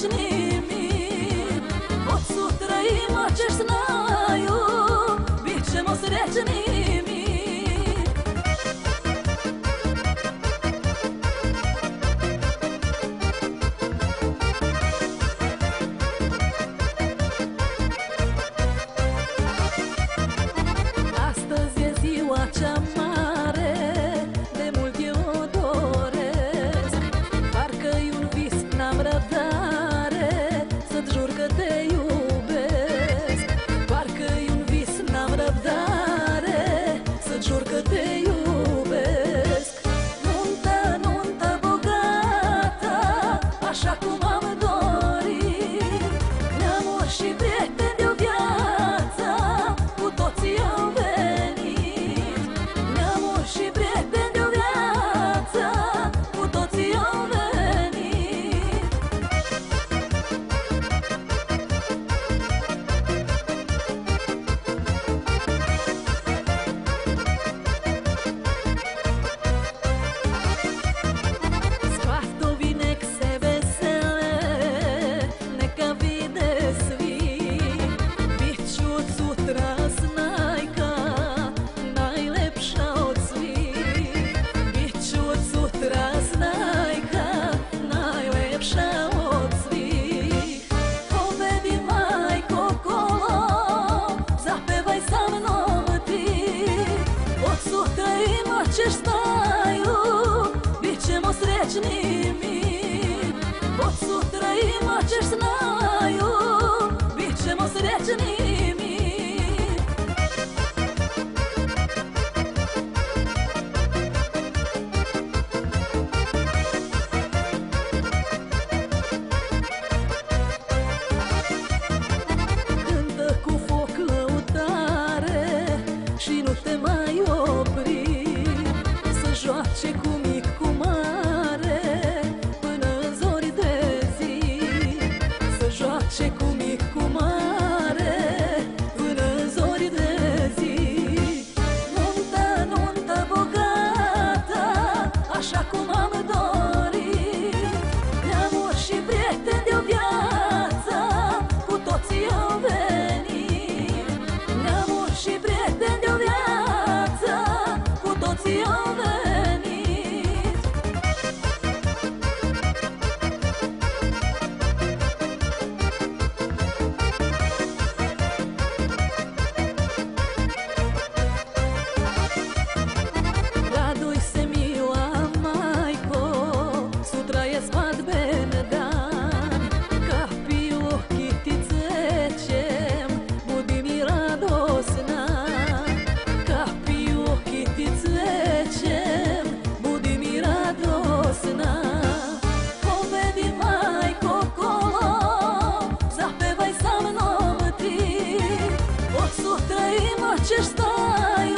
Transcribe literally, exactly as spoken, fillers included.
reći mi, od sutra imat ćeš znaju, bit ćemo srećni mi. Astăzi e ziua cea mare, de mult eu o doresc. Parcă-i un vis, n-am răbdare să-ți jur că te iubesc. Parcă-i un vis, n-am răbdare să-ți jur că te iubesc. Nuntă, nuntă bogată, așa cum am dorit, neamuri și prieteni de-o viață, cu toții au venit. Neamuri și prieteni de-o viață, cu toții au venit. Scoat-o vinek se vesele, neka vide svi. Biću od sutra znajka, najlepša od svih. Biću od sutra znajka, najlepša od svih. Povedi majko kolo, zapevaj sa mnom ti. Od sutra imat ćeš znaju, bit ćemo srećni mi. Od sutra imat ćeš znaju, bit ćemo srećni mi. Cântă cu foc lăutare și nu te mai opri, să joace cu mic, cu mare, până în zori de zi. Să joace cu mic, cu mare, până în zori de zi. Nuntă, nuntă bogată, așa cum am dorit, neamuri și prieteni de-o viață, cu toții au venit. Neamuri și prieteni de-o viață, cu toții au venit. Raduj se mila majko, sutra je svadben dan. Kapi u oki ti cvećem, budi mi radosna. Kapi u oki ti cvećem, budi mi radosna. Povedi majko kolo, zapevaj sa mnom ti. Od sutra imat ćeš znaju,